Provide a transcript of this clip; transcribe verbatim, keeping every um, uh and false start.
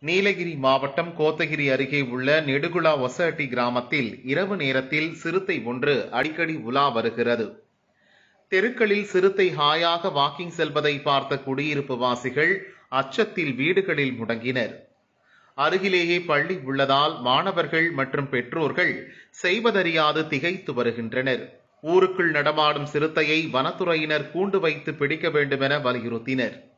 நீலகிரி மாவட்டம் கோத்தகிரி அருகே உள்ள நெடுகுளா ஒசஹட்டி கிராமத்தில் இரவு நேரத்தில் சிறுத்தை ஒன்று அடிக்கடி உலா வருகிறது. தெருக்களில் சிறுத்தை ஹாயாக வாக்கிங் செல்வதை பார்த்த குடியிருப்பு வாசிகள் அச்சத்தில் வீடுகளில் முடங்கினர். அருகிலேயே பள்ளி உள்ளதால் மாணவர்கள் மற்றும் பெற்றோர்கள் செய்வதறியாது திகைத்து வருகின்றனர். ஊருக்குள் நடமாடும் சிறுத்தையை வனத்துறையினர் கூண்டு வைத்து பிடிக்க வேண்டும் என வலியுறுத்தினர்.